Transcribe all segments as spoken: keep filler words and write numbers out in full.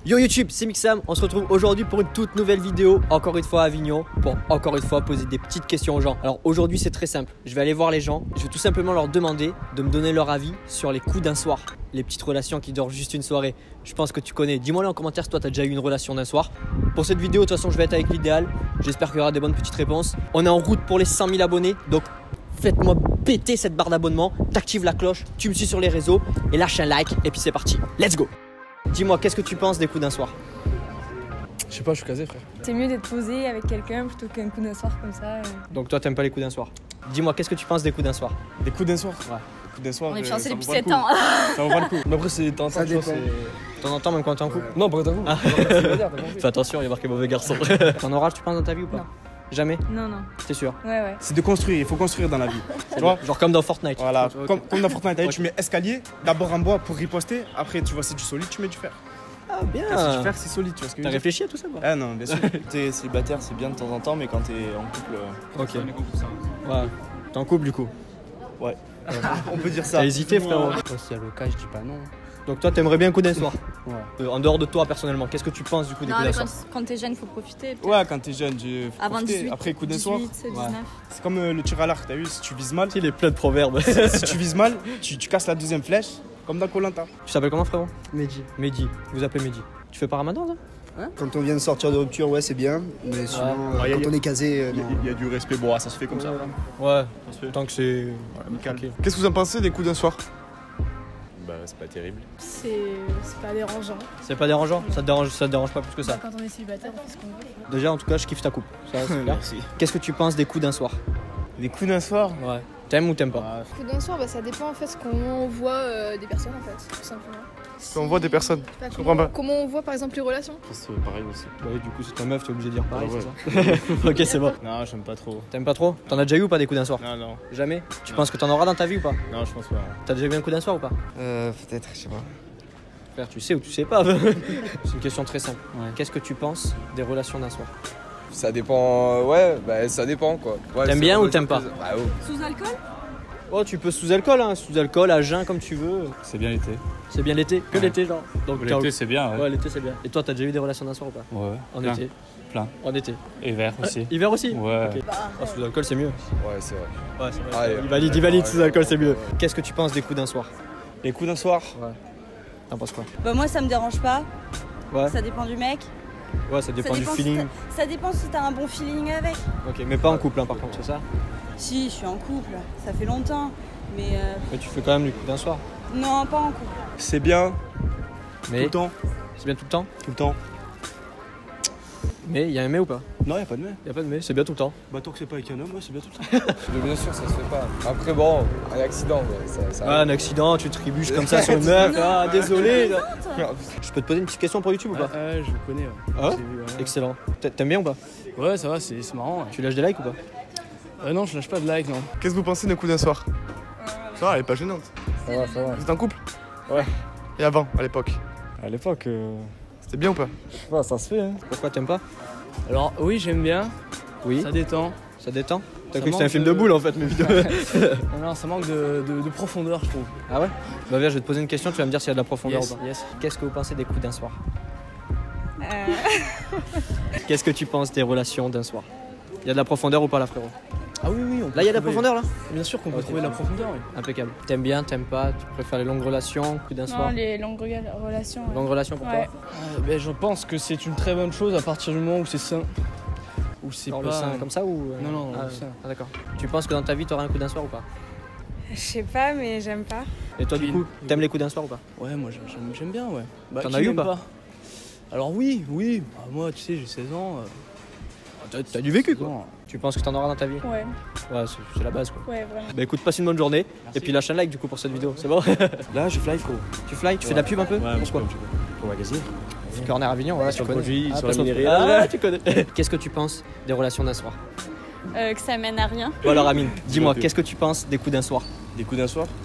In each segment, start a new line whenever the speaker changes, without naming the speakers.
Yo YouTube, c'est Mixam, on se retrouve aujourd'hui pour une toute nouvelle vidéo, encore une fois à Avignon, pour encore une fois poser des petites questions aux gens. Alors aujourd'hui c'est très simple, je vais aller voir les gens, je vais tout simplement leur demander de me donner leur avis sur les coups d'un soir, les petites relations qui durent juste une soirée. Je pense que tu connais, dis-moi là en commentaire si toi t'as déjà eu une relation d'un soir. Pour cette vidéo de toute façon je vais être avec l'idéal, j'espère qu'il y aura des bonnes petites réponses. On est en route pour les cent mille abonnés, donc faites-moi péter cette barre d'abonnement, t'actives la cloche, tu me suis sur les réseaux et lâche un like et puis c'est parti, let's go. Dis-moi, qu'est-ce que tu penses des coups d'un soir?
Je sais pas, je suis casé frère.
C'est mieux d'être posé avec quelqu'un plutôt qu'un coup d'un soir comme ça. Et...
Donc toi t'aimes pas les coups d'un soir. Dis-moi, qu'est-ce que tu penses des coups d'un soir?
Des coups d'un soir?
Ouais.
Des coups d'un soir.
On est
euh,
fiancés
ça
depuis
vaut pas le
sept
coup.
ans.
Ça vaut pas le coup. Mais après, c'est temps en temps,
Ça
tu vois,
dépend.
c'est.
De temps en temps, même quand t'es en couple?
Non, pas d'un coup.
Ah.
Célibataire, t'as compris.
Fais attention, il y a marqué mauvais garçon. T'en auras, tu penses, dans ta vie ou pas?
Non.
Jamais?
Non, non.
T'es sûr?
Ouais, ouais.
C'est de construire, il faut construire dans la vie. Tu vois?
Genre comme dans Fortnite.
Voilà,
Ok.
comme, comme dans Fortnite,
Ok.
tu mets escalier, d'abord en bois pour riposter, après tu vois c'est du solide, tu mets du fer.
Ah bien.
C'est du fer, c'est solide, tu vois ce que je
T'as
veux dire?
réfléchi à tout ça quoi?
Ah non, bien sûr.
T'es célibataire, c'est bien de temps en temps, mais quand t'es en couple. euh,
Ok. Ouais. T'es en couple du coup?
Ouais. On peut dire ça.
T'as hésité frérot?
Si y a le cas, je dis pas non.
Donc toi t'aimerais bien un coup d'un soir?
Ouais.
Euh, en dehors de toi personnellement, qu'est-ce que tu penses du coup des
Non,
coups
mais
d'un
quand,
soir?
quand t'es jeune, faut profiter. peut-être.
Ouais, quand t'es jeune, je. faut
Avant
profiter.
dix-huit.
Après, coup d'un soir,
dix-huit, dix-neuf.
c'est comme euh, le tir à l'arc, t'as vu? Si tu vises mal,
Il est plein de proverbes.
si tu vises mal, tu, tu casses la deuxième flèche, comme dans Koh-Lanta.
Tu t'appelles comment frérot?
Mehdi.
Mehdi. Vous appelez Mehdi. Tu fais pas ramadan là?
Quand on vient de sortir de rupture, ouais, c'est bien. Mais sinon, euh,
Ouais, y a-
quand on est casé, euh, non.
Il y a du respect, bon, ça se fait comme ça.
Ouais. Tant que c'est
Amical.
Ok.
Qu'est-ce que vous en pensez des coups d'un soir?
Bah, c'est pas terrible.
C'est c'est pas dérangeant.
C'est pas dérangeant? Ça te dérange, ça te dérange pas plus que ça?
Quand on est célibataire, on fait ce qu'on veut.
Déjà en tout cas je kiffe ta coupe. Ça, c'est clair.
Merci.
Qu'est-ce que tu penses des coups d'un soir?
Des coups d'un soir?
Ouais. T'aimes ou t'aimes pas?
Coup d'un soir, bah, ça dépend en fait comment on voit euh, des personnes en fait, tout simplement.
Quand on voit des personnes.
Je sais pas,
Je
comment,
comprends pas.
comment on voit par exemple les relations.
C'est pareil aussi.
Ouais du coup c'est ta meuf, t'es obligé de dire pareil,
Ouais,
c'est ça? Ok c'est bon.
Non, j'aime pas trop.
T'aimes pas trop? T'en as déjà eu ou pas des coups d'un soir?
Non, non.
Jamais? Tu
Non.
penses que t'en auras dans ta vie ou pas?
Non, je pense pas.
T'as déjà eu un coup d'un soir ou pas?
Euh, peut-être, je sais pas.
Frère tu sais ou tu sais pas? C'est une question très simple. Qu'est-ce que tu penses des relations d'un soir?
Ça dépend, ouais, bah ça dépend quoi. Ouais,
T'aimes
c'est
bien
un
ou
peu
t'aimes pas?
Ah, oh.
Sous alcool?
Oh tu peux sous alcool hein, sous alcool, à jeun comme tu veux.
C'est bien l'été.
C'est bien l'été? Que
Ouais.
l'été genre? Donc t'as-
L'été, c'est bien, ouais.
Ouais l'été c'est bien. Et toi t'as déjà eu des relations d'un soir ou pas?
Ouais.
En
Plein.
été?
Plein.
En été.
Et vert aussi.
Hiver aussi?
Ouais.
Ok. Oh, sous alcool c'est mieux.
Ouais, c'est vrai.
Ouais, c'est vrai.
Allez.
Il valide, il valide
Ouais,
sous alcool, c'est mieux.
ouais.
Qu'est-ce que tu penses des coups d'un soir?
Les coups d'un soir?
T'en penses quoi?
Bah, moi, ça me dérange pas.
Ouais.
Ça dépend du mec.
Ouais, ça dépend
ça
du
dépend
feeling.
Si t'as- ça dépend si t'as un bon feeling avec.
Ok, mais pas en couple hein, par contre, c'est ça?
Si, je suis en couple. Ça fait longtemps. Mais euh,
Mais tu fais quand même les coups d'un soir.
non, pas en couple.
C'est bien,
Mais
tout le temps.
c'est bien tout le temps.
Tout le temps.
Mais il y a un mais ou pas?
Non, y a pas de mais.
Il y a pas de mais, c'est bien tout le temps.
Bah, tant que c'est pas avec un homme, ouais, c'est bien tout le temps.
Bien sûr, ça se fait pas. Après, bon, un accident, ouais, ça, ça
Ah, un accident, tu trébuches comme ça sur une meuf. Ah, désolé. Je peux te poser une petite question pour YouTube ou pas?
Ouais, je le connais. Ouais.
Ah ouais?
J'ai vu, ouais.
Excellent. T'a- T'aimes bien ou pas?
Ouais, ça va, c'est c'est marrant. Ouais.
Tu lâches des likes ou pas?
Euh, non, je lâche pas de like, non.
Qu'est-ce que vous pensez d'un coup d'un soir? Ça va, elle est pas gênante.
Ça va, ça va.
Vous êtes en couple?
Ouais.
Et avant, à l'époque?
À l'époque, euh...
C'était bien ou pas?
je sais pas, ça se fait. Hein. Pourquoi t'aimes pas?
Alors, oui, j'aime bien.
Oui.
Ça détend.
Ça détend? T'as
Ça
cru que c'était un
manque
film de
de-
boule en fait, mes vidéos.
Non, non, ça manque de, de- de profondeur, je trouve.
Ah ouais? Bah viens, je vais te poser une question, tu vas me dire s'il y a de la profondeur
Yes,
ou pas.
yes.
Qu'est-ce que vous pensez des coups d'un soir?
Euh,
Qu'est-ce que tu penses des relations d'un soir? Il y a de la profondeur ou pas là frérot?
Ah oui, oui, on peut
Là il y a de la
trouver-
profondeur là?
Bien sûr qu'on peut
Ok.
trouver de la profondeur, oui.
Impeccable. T'aimes bien, t'aimes pas, tu préfères les longues relations, coups d'un soir?
Non, les longues rega- relations. ouais.
Longues relations pour
Ouais.
Euh, ben, je pense que c'est une très bonne chose à partir du moment où c'est sain. Où c'est
toi? Genre
pas...
le sein comme ça ou? euh,
Non, non,
ah,
le sein.
ah, d'accord. Tu penses que dans ta vie t'auras un coup d'un soir ou pas?
Je sais pas, mais j'aime pas.
Et toi du
Puis-
coup, t'aimes les coups d'un soir ou pas?
Ouais, moi j'aime- j'aime j'aime bien, ouais. Bah,
T'en
qui
as eu ou
aime
pas?
Alors oui, oui. Bah, moi, tu sais, j'ai seize ans. euh,
T'as t'as du vécu
seize
quoi.
ans.
Tu penses que t'en auras dans ta vie?
Ouais,
Ouais, c'est c'est la base quoi.
ouais, vraiment.
Bah écoute, passe une bonne journée et puis lâche un like du coup pour cette vidéo, c'est bon?
Là, je fly, frérot.
Tu fly, tu fais de la pub un peu?
Ouais,
Pourquoi?
Pour magazine.
Corner Avignon, voilà, tu
Sur le
connais.
produit,
Ah,
sur la
placement de
minerie.
produit. Ah, tu connais. Qu'est-ce que tu penses des relations d'un soir?
Euh, que ça mène à rien.
Toi alors Amine, dis-moi,
Dis-le.
qu'est-ce que tu penses des coups d'un soir?
Des coups d'un soir?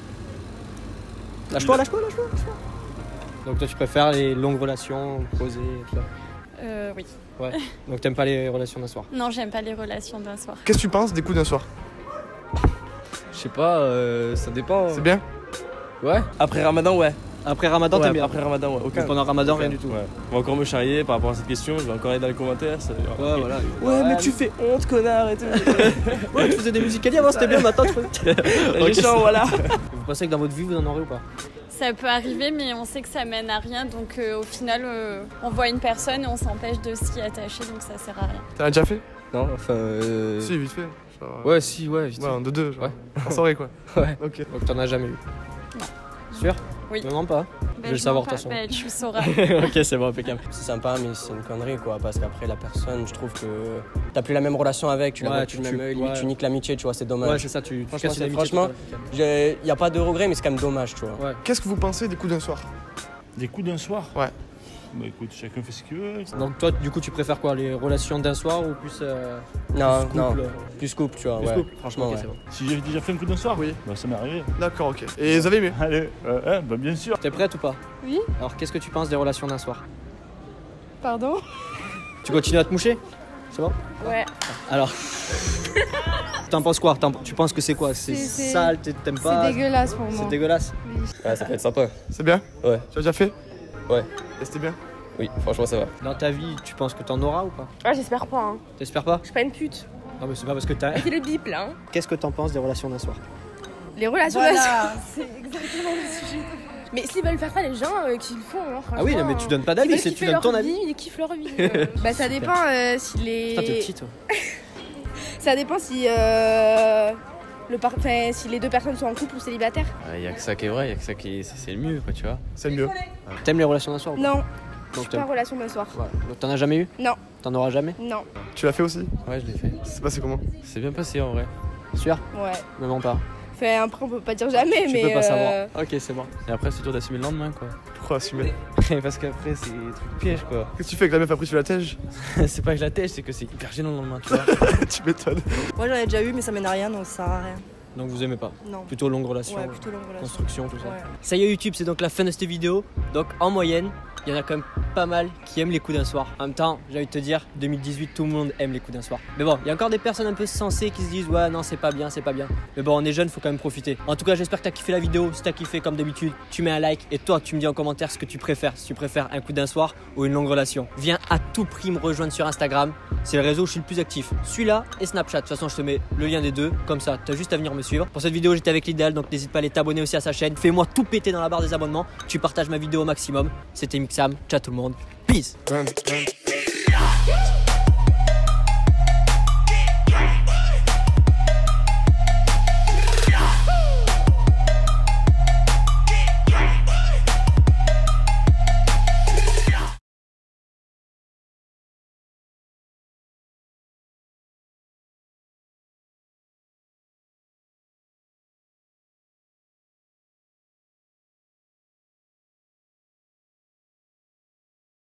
Lâche-toi, lâche-toi, lâche-toi, lâche-toi. Donc toi tu préfères les longues relations, posées, tout ça?
Euh, oui.
Ouais. Donc t'aimes pas les relations d'un soir?
Non, j'aime pas les relations d'un soir.
Qu'est-ce que tu penses des coups d'un soir?
Je sais pas, euh, ça dépend.
C'est bien?
Ouais.
Après Ramadan, ouais.
Après Ramadan,
Ouais,
t'aimes bien.
après Ramadan, ouais. Aucun.
Mais pendant Ramadan,
Aucun.
rien du tout.
Ouais. On va encore me charrier par rapport à cette question, je vais encore aller dans les commentaires. Ça...
Ouais, voilà.
Ouais, mais tu fais honte, connard et tout.
Ouais, tu faisais des musiques avant, c'était bien, maintenant tu fais.
Méchant, voilà.
Vous pensez que dans votre vie, vous en aurez ou pas?
Ça peut arriver, mais on sait que ça mène à rien. Donc euh, au final, euh, on voit une personne et on s'empêche de s'y attacher, donc ça sert à rien.
T'as déjà fait?
Non, enfin. Euh...
Si, vite fait. Genre,
Ouais, si, ouais, vite
Ouais,
fait.
un de deux, genre.
Ouais.
En soirée, quoi.
Ouais.
Ok.
Donc t'en as jamais eu?
Non.
Sûr?
Oui.
Non, non, pas.
Bah,
je vais le
je
savoir de
mens
toute
pas.
façon.
Bah, tu sauras.
Ok, c'est bon, impeccable.
C'est sympa, mais c'est une connerie, quoi. Parce qu'après, la personne, je trouve que t'as plus la même relation avec, tu la
Ouais,
vois
tu-
plus du même
tu-
œil, limite,
ouais.
tu niques l'amitié, tu vois, c'est dommage.
Ouais, c'est ça, tu, tu
Franchement,
casses
c'est-
une amitié,
franchement,
c'est
il n'y a pas de regret, mais c'est quand même dommage, tu vois.
Ouais.
Qu'est-ce que vous pensez des coups d'un soir?
Des coups d'un soir?
Ouais.
Bah écoute, chacun fait ce qu'il veut.
Donc toi, du coup, tu préfères quoi? Les relations d'un soir ou plus euh,
Non,
plus
non,
couple, euh,
plus couple, tu vois,
plus
ouais.
couple
Franchement,
Ok,
ouais.
c'est bon.
Si j'ai déjà fait un coup d'un soir?
Oui.
Bah ça m'est arrivé.
D'accord, ok. Et vous avez aimé?
Allez, euh, hein, bah bien sûr.
T'es prête ou pas?
Oui.
Alors, qu'est-ce que tu penses des relations d'un soir?
Pardon?
Tu continues à te moucher? C'est bon?
Ouais.
Alors, t'en penses quoi? T'en- Tu penses que c'est quoi? C'est
C'est- c'est-
sale, t'es- t'aimes pas?
C'est dégueulasse pour moi.
C'est dégueulasse.
Ouais, ça peut être sympa.
C'est bien?
Ouais.
Tu as déjà fait?
Ouais.
Et c'était bien?
Oui, franchement, ça va.
Dans ta vie, tu penses que t'en auras ou pas?
Ah, j'espère pas. Hein.
T'espères pas?
Je suis pas une pute.
Non, mais c'est pas parce que t'as.
C'est le bip là. Hein.
Qu'est-ce que t'en penses des relations d'un soir?
Les relations.
Voilà, c'est exactement le sujet.
Mais s'ils veulent faire ça, les gens euh, qui le font. Hein,
Ah oui, mais tu donnes pas d'avis, c'est tu donnes ton avis.
Ils kiffent leur vie. euh. Bah ça dépend euh, si les.
Putain, t'es petite. toi.
Ça dépend si euh, le par... enfin, si les deux personnes sont en couple ou célibataires.
Il y a que ça qui est vrai, il y a que ça qui est... c'est le mieux, quoi, tu vois.
C'est le mieux.
T'aimes les relations d'un soir ou pas?
Non. Je
Donc
suis pas en
t'aimes.
relation d'un soir.
Ouais. Donc t'en as jamais eu?
Non.
T'en auras jamais?
Non.
Tu l'as fait aussi?
Ouais, je l'ai fait.
C'est passé comment?
C'est bien passé en vrai.
Sûr?
Ouais.
Mais non pas.
Enfin après on peut pas dire jamais
Tu
mais.
peux pas
euh,
savoir. Ok, c'est bon.
Et après, c'est dur d'assumer le lendemain, quoi.
Pourquoi assumer?
Parce qu'après, c'est des trucs pièges, quoi.
Qu'est-ce que tu fais avec la meuf après tu la tèges?
C'est pas que je la tèche, c'est que c'est hyper gênant le lendemain, tu vois.
Tu m'étonnes.
Moi j'en ai déjà eu, mais ça mène à rien, donc ça sert à rien.
Donc vous aimez pas?
Non.
Plutôt longue relation,
Ouais, plutôt longue relation.
construction, tout ça.
Ouais.
Ça y est, YouTube, c'est donc la fin de cette vidéo. Donc en moyenne, il y en a quand même pas mal qui aiment les coups d'un soir. En même temps, j'ai envie de te dire, deux mille dix-huit, tout le monde aime les coups d'un soir. Mais bon, il y a encore des personnes un peu sensées qui se disent ouais, non, c'est pas bien, c'est pas bien. Mais bon, on est jeunes, faut quand même profiter. En tout cas, j'espère que t'as kiffé la vidéo. Si t'as kiffé, comme d'habitude, tu mets un like. Et toi, tu me dis en commentaire ce que tu préfères. Si tu préfères un coup d'un soir ou une longue relation. Viens à tout prix me rejoindre sur Instagram. C'est le réseau où je suis le plus actif. Celui-là et Snapchat. De toute façon, je te mets le lien des deux. Comme ça, t'as juste à venir me suivre. Pour cette vidéo, j'étais avec l'idéal, donc n'hésite pas à aller t'abonner aussi à sa chaîne. Fais-moi tout péter dans la barre des abonnements. Tu partages ma vidéo au maximum. C'était Mixam. Ciao tout le monde. Peace.
Run, run.